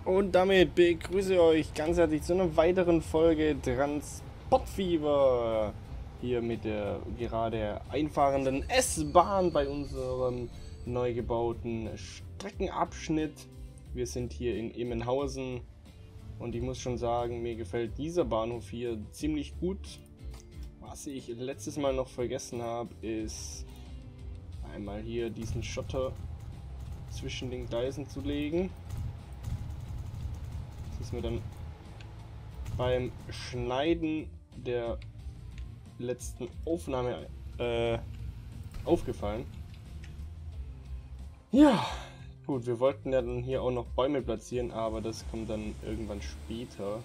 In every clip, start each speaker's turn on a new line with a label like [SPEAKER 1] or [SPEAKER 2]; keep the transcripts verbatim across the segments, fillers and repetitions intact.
[SPEAKER 1] Und damit begrüße ich euch ganz herzlich zu einer weiteren Folge Transportfieber. Hier mit der gerade einfahrenden S-Bahn bei unserem neu gebauten Streckenabschnitt. Wir sind hier in Immenhausen und ich muss schon sagen, mir gefällt dieser Bahnhof hier ziemlich gut. Was ich letztes Mal noch vergessen habe, ist einmal hier diesen Schotter zwischen den Gleisen zu legen. Das ist mir dann beim Schneiden der letzten Aufnahme äh, aufgefallen. Ja, gut, wir wollten ja dann hier auch noch Bäume platzieren, aber das kommt dann irgendwann später.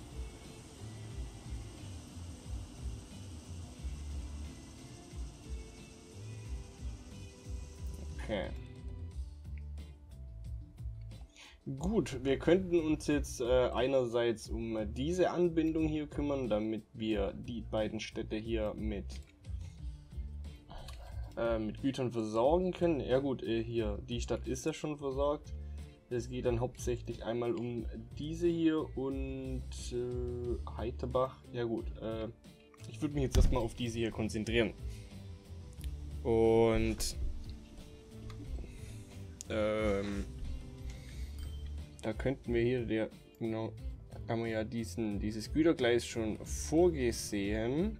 [SPEAKER 1] Okay. Gut, wir könnten uns jetzt äh, einerseits um diese Anbindung hier kümmern, damit wir die beiden Städte hier mit, äh, mit Gütern versorgen können. Ja gut, äh, hier, die Stadt ist ja schon versorgt. Es geht dann hauptsächlich einmal um diese hier und äh, Heiterbach. Ja gut, äh, ich würde mich jetzt erstmal auf diese hier konzentrieren. Und ähm, da könnten wir hier, der, genau, haben wir ja diesen, dieses Gütergleis schon vorgesehen.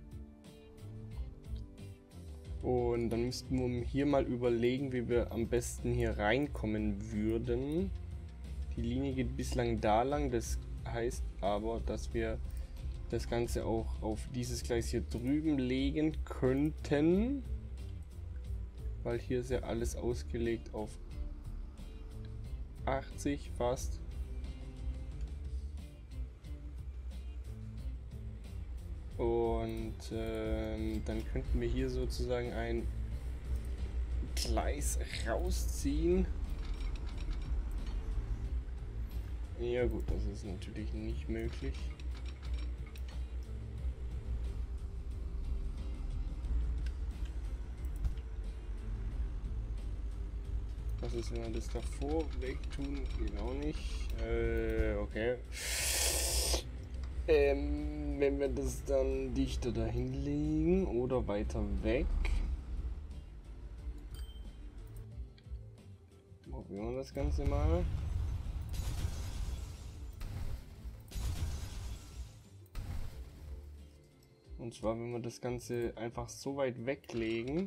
[SPEAKER 1] Und dann müssten wir hier mal überlegen, wie wir am besten hier reinkommen würden. Die Linie geht bislang da lang, das heißt aber, dass wir das Ganze auch auf dieses Gleis hier drüben legen könnten. Weil hier ist ja alles ausgelegt auf achtzig fast. Und ähm, dann könnten wir hier sozusagen ein Gleis rausziehen. Ja gut, das ist natürlich nicht möglich. Was ist, wenn wir das davor wegtun? Geht auch nicht. Äh, okay. Ähm, wenn wir das dann dichter dahin legen oder weiter weg. Probieren wir das Ganze mal. Und zwar, wenn wir das Ganze einfach so weit weglegen,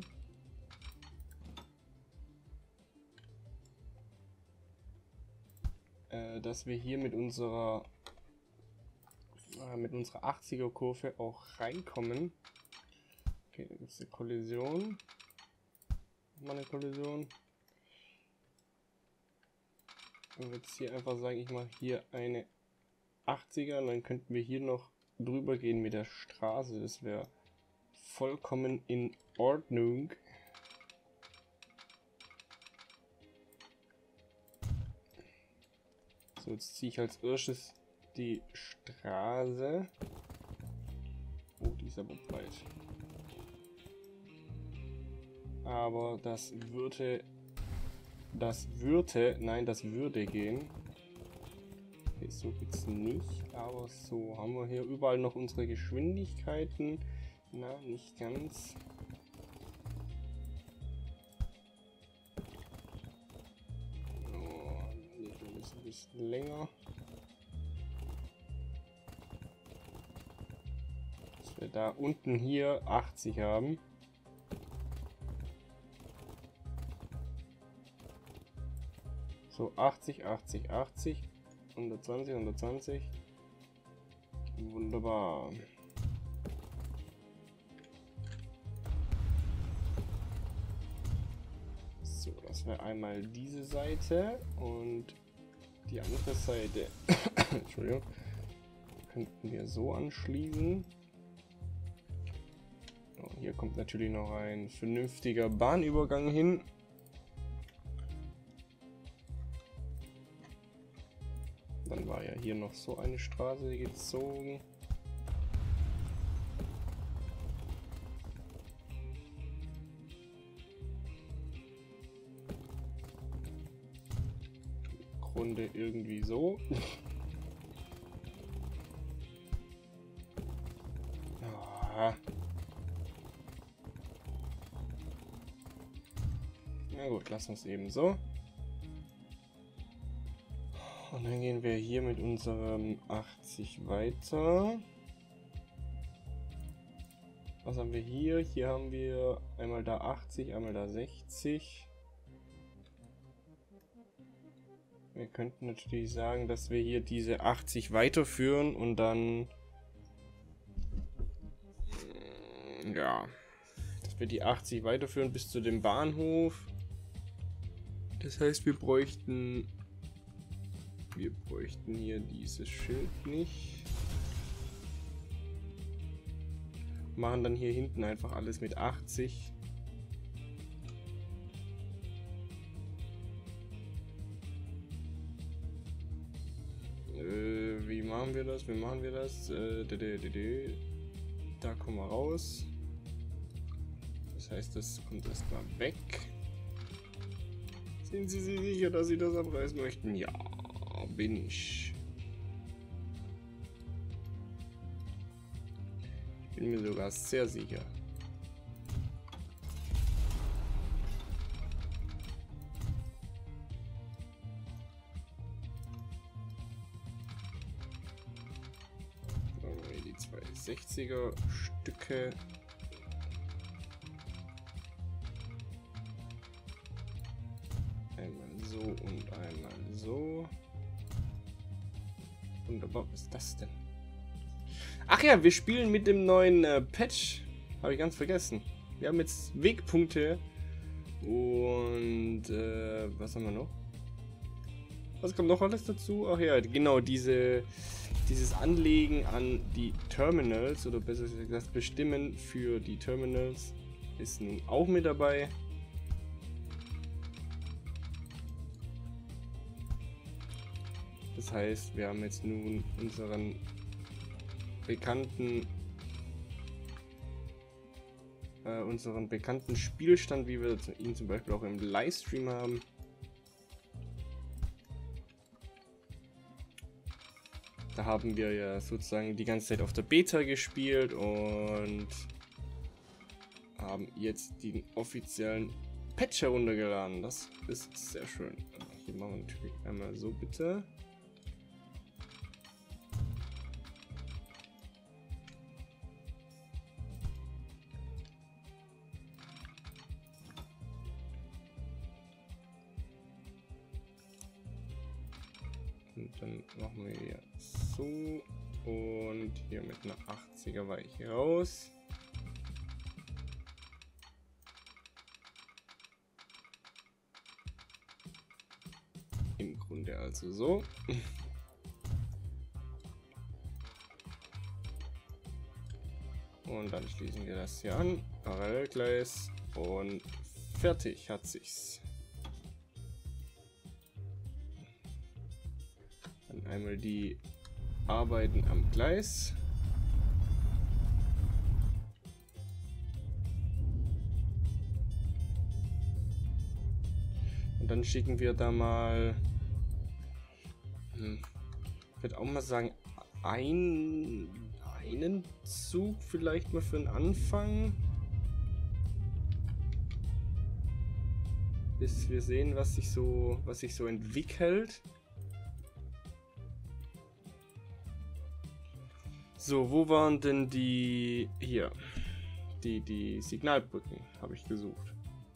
[SPEAKER 1] äh, dass wir hier mit unserer äh, mit unserer achtziger Kurve auch reinkommen. Okay, da gibt es eine Kollision. Mal eine Kollision. Und jetzt hier einfach sagen, ich mache hier eine achtziger und dann könnten wir hier noch drüber gehen mit der Straße. Das wäre vollkommen in Ordnung. So, jetzt ziehe ich als erstes die Straße. Oh, die ist aber breit. Aber das würde, das würde, nein, das würde gehen. Okay, so geht's nicht, aber so haben wir hier überall noch unsere Geschwindigkeiten. Na, nicht ganz. Oh, das ist ein bisschen länger. Dass wir da unten hier achtzig haben. So, achtzig, achtzig, achtzig. hundertzwanzig, hundertzwanzig. Wunderbar. So, das wäre einmal diese Seite und die andere Seite. Entschuldigung. Könnten wir so anschließen. Oh, hier kommt natürlich noch ein vernünftiger Bahnübergang hin. Dann war ja hier noch so eine Straße gezogen. Grunde irgendwie so. Ah. Na gut, lassen wir es eben so. Und dann gehen wir hier mit unserem achtzig weiter. Was haben wir hier? Hier haben wir einmal da achtzig, einmal da sechzig. Wir könnten natürlich sagen, dass wir hier diese achtzig weiterführen und dann... Ja, dass wir die achtzig weiterführen bis zu dem Bahnhof. Das heißt, wir bräuchten... Wir bräuchten hier dieses Schild nicht. Machen dann hier hinten einfach alles mit achtzig. Äh, wie machen wir das? Wie machen wir das? Äh, da kommen wir raus. Das heißt, das kommt erstmal weg. Sind Sie sich sicher, dass Sie das abreißen möchten? Ja, bin ich. Ich bin mir sogar sehr sicher. Die zwei sechziger Stücke. Einmal so und einmal so. Wunderbar, was ist das denn? Ach ja, wir spielen mit dem neuen äh, Patch. Habe ich ganz vergessen. Wir haben jetzt Wegpunkte. Und äh, was haben wir noch? Was kommt noch alles dazu? Ach ja, genau, diese, dieses Anlegen an die Terminals, oder besser gesagt das Bestimmen für die Terminals, ist nun auch mit dabei. Das heißt, wir haben jetzt nun unseren bekannten äh, unseren bekannten Spielstand, wie wir ihn zum Beispiel auch im Livestream haben. Da haben wir ja sozusagen die ganze Zeit auf der Beta gespielt und haben jetzt den offiziellen Patch heruntergeladen. Das ist sehr schön. Hier machen wir natürlich einmal so, bitte. Und dann machen wir hier so und hier mit einer achtziger Weiche raus. Im Grunde also so. Und dann schließen wir das hier an. Parallelgleis und fertig hat sich's. Einmal die Arbeiten am Gleis. Und dann schicken wir da mal, hm, ich würde auch mal sagen, ein, einen Zug vielleicht mal für den Anfang. Bis wir sehen, was sich so, was sich so entwickelt. So, wo waren denn die... Hier. Die, die Signalbrücken habe ich gesucht.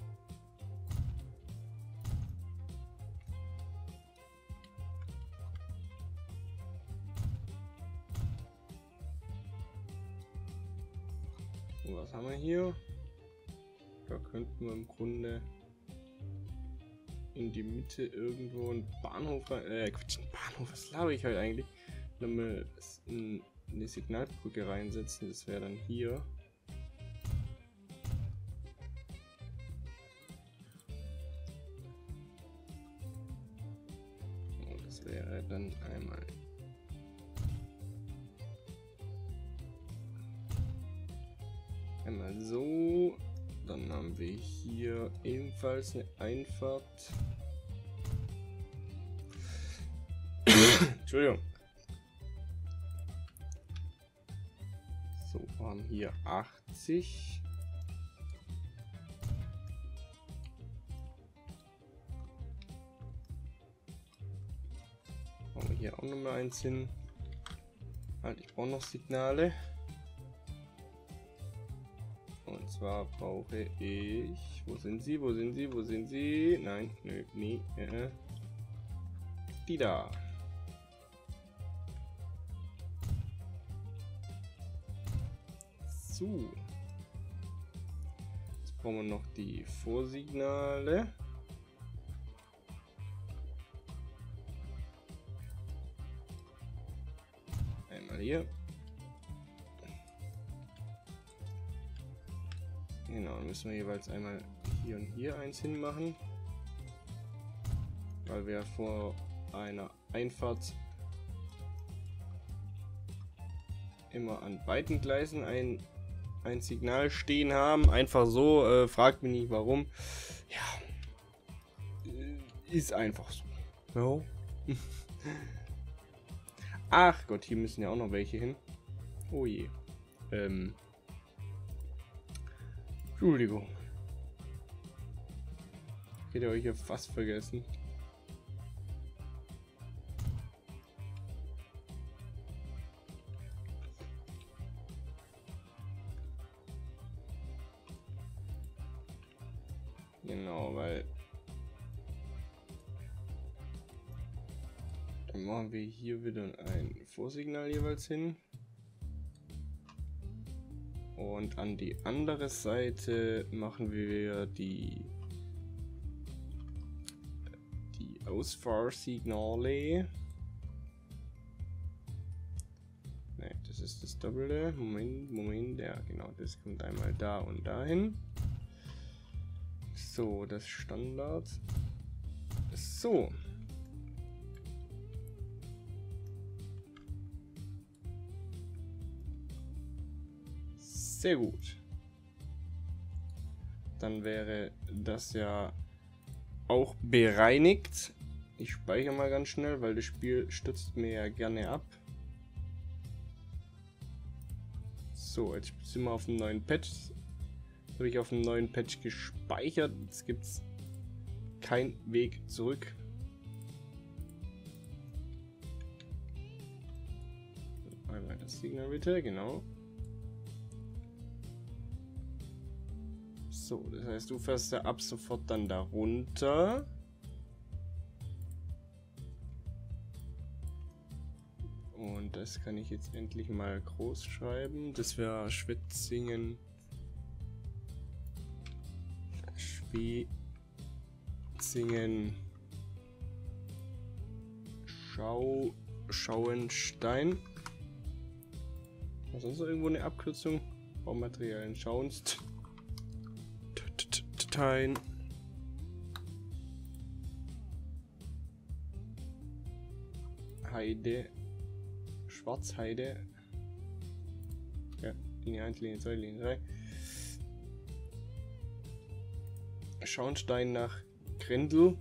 [SPEAKER 1] Und was haben wir hier? Da könnten wir im Grunde in die Mitte irgendwo einen Bahnhof rein... Äh, Quatsch, ein Bahnhof, was laber ich halt eigentlich? Dann mal ein... eine Signalbrücke reinsetzen, das wäre dann hier. Und das wäre dann einmal einmal so. Dann haben wir hier ebenfalls eine Einfahrt. Entschuldigung. So, wir haben hier achtzig. Machen wir hier auch noch mal eins hin. Halt, ich brauche noch Signale. Und zwar brauche ich... Wo sind sie? Wo sind sie? Wo sind sie? Nein, nö, nee. Äh. Die da. So. Jetzt brauchen wir noch die Vorsignale. Einmal hier. Genau, dann müssen wir jeweils einmal hier und hier eins hinmachen. Weil wir vor einer Einfahrt immer an beiden Gleisen ein, ein Signal stehen haben. Einfach so, äh, fragt mich nicht warum. Ja, ist einfach so. Ja. Ach Gott, hier müssen ja auch noch welche hin. Oh je. Ähm. Entschuldigung. Hätte euch hier fast vergessen. Genau, weil dann machen wir hier wieder ein Vorsignal jeweils hin. Und an die andere Seite machen wir die, die Ausfahrsignale. Ne, das ist das Doppelte. Moment, Moment, ja genau, das kommt einmal da und dahin. So, das Standard. So. Sehr gut. Dann wäre das ja auch bereinigt. Ich speichere mal ganz schnell, weil das Spiel stürzt mir ja gerne ab. So, jetzt sind wir auf dem neuen Patch. Jetzt habe ich auf dem neuen Patch gespeichert. Jetzt gibt es keinen Weg zurück. Einmal das Signal bitte, genau. So, das heißt, du fährst ja ab sofort dann da runter. Und das kann ich jetzt endlich mal groß schreiben. Das wäre Schwetzingen. Schwetzingen. Schau. Schauenstein. Was ist sonst irgendwo eine Abkürzung? Baumaterialien. Schauenst. Tein. Heide. Schwarzheide. Ja, Linie eins, Linie zwei, Linie drei. Schauenstein nach Grendel.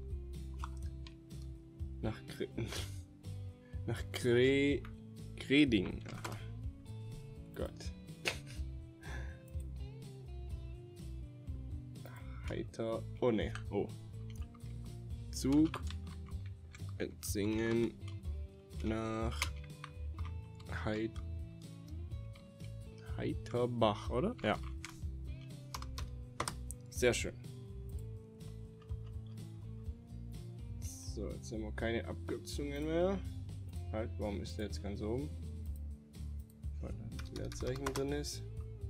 [SPEAKER 1] Nach Gre nach Gre Greding. Aha. Gott. Heiter. Oh ne. Oh. Zug. Singen nach Heit Heiterbach, oder? Ja. Sehr schön. So, jetzt haben wir keine Abkürzungen mehr. Halt, warum ist der jetzt ganz oben? Weil das Leerzeichen drin ist.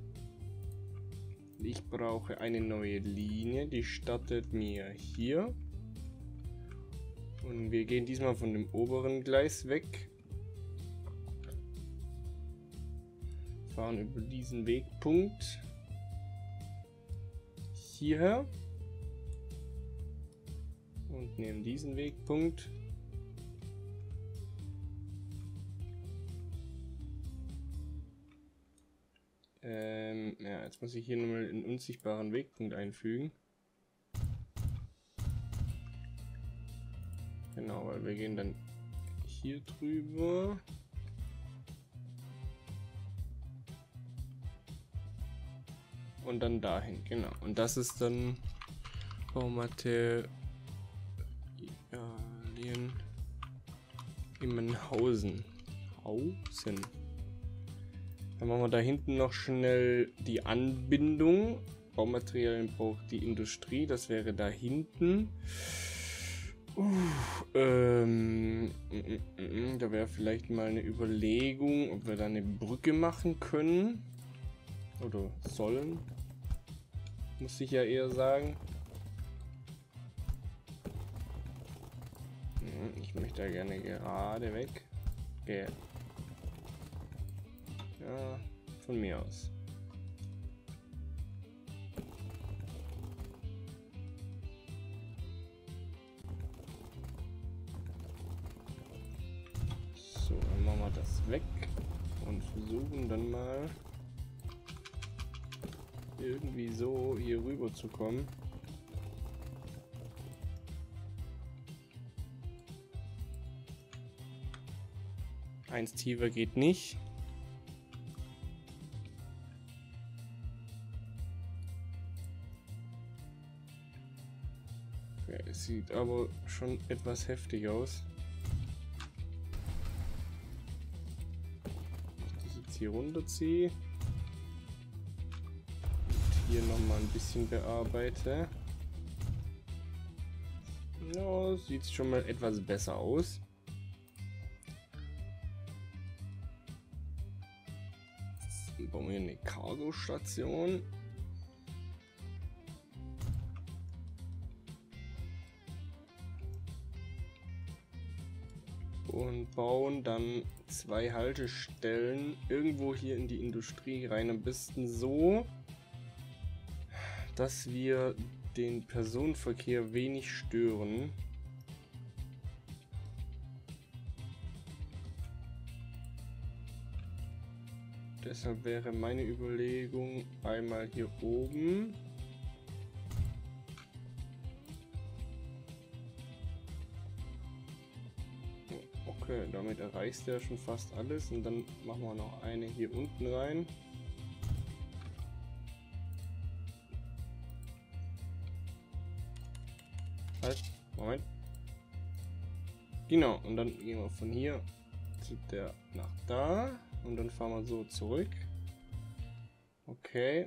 [SPEAKER 1] Ich brauche eine neue Linie, die startet mir hier. Und wir gehen diesmal von dem oberen Gleis weg. Fahren über diesen Wegpunkt hierher. Und nehmen diesen Wegpunkt. Ähm, ja, jetzt muss ich hier nochmal einen unsichtbaren Wegpunkt einfügen. Genau, weil wir gehen dann hier drüber. Und dann dahin, genau. Und das ist dann Baumaterialien Immenhausen. Hausen. Dann machen wir da hinten noch schnell die Anbindung. Baumaterialien braucht die Industrie, das wäre da hinten. Uh, ähm, mm, mm, mm, da wäre vielleicht mal eine Überlegung, ob wir da eine Brücke machen können. Oder sollen. Muss ich ja eher sagen. Ich möchte da gerne gerade weg. Okay. Ja, von mir aus. So, dann machen wir das weg und versuchen dann mal irgendwie so hier rüber zu kommen. Eins tiefer geht nicht. Okay, es sieht aber schon etwas heftig aus. Ich das jetzt hier runterziehe. Hier noch mal ein bisschen bearbeite. Ja, sieht schon mal etwas besser aus. Dann bauen wir eine Cargo-Station. Und bauen dann zwei Haltestellen irgendwo hier in die Industrie rein. Am besten so, dass wir den Personenverkehr wenig stören. Deshalb wäre meine Überlegung einmal hier oben. Okay, damit erreichst du ja schon fast alles und dann machen wir noch eine hier unten rein. Halt, Moment. Genau, und dann gehen wir von hier zu der nach da und dann fahren wir so zurück. Okay.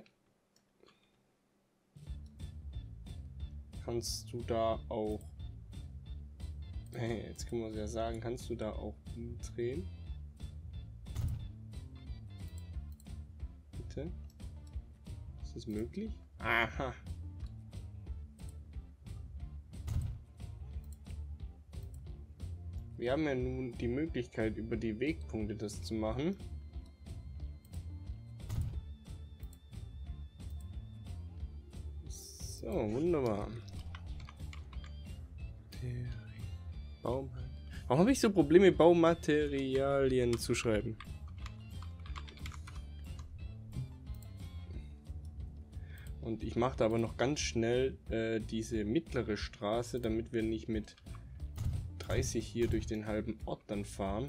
[SPEAKER 1] Kannst du da auch... Hey, jetzt können wir es ja sagen, kannst du da auch umdrehen? Bitte? Ist das möglich? Aha! Wir haben ja nun die Möglichkeit, über die Wegpunkte das zu machen. So, wunderbar. Baum. Warum habe ich so Probleme, Baumaterialien zu schreiben? Und ich mache da aber noch ganz schnell äh, diese mittlere Straße, damit wir nicht mit dreißig hier durch den halben Ort dann fahren.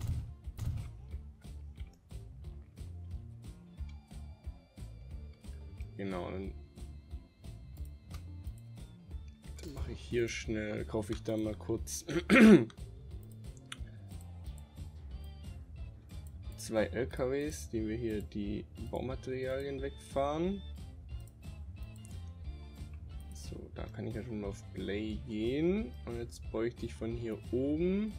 [SPEAKER 1] Genau, dann, dann mache ich hier schnell, kaufe ich da mal kurz zwei L K Ws, die wir hier die Baumaterialien wegfahren. So, da kann ich ja schon mal auf Play gehen. Und jetzt bräuchte ich von hier oben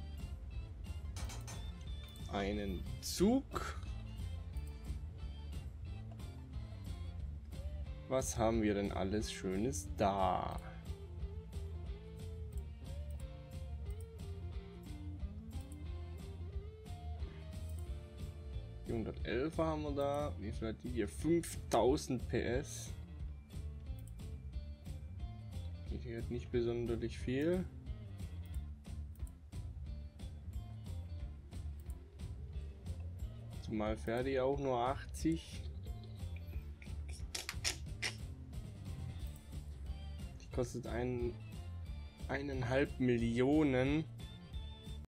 [SPEAKER 1] einen Zug. Was haben wir denn alles Schönes da? Die hundertelf haben wir da. Wie viel hat die hier? fünftausend P S. Die hat nicht besonders viel. Zumal Ferdi auch nur achtzig. Die kostet ein, eineinhalb Millionen.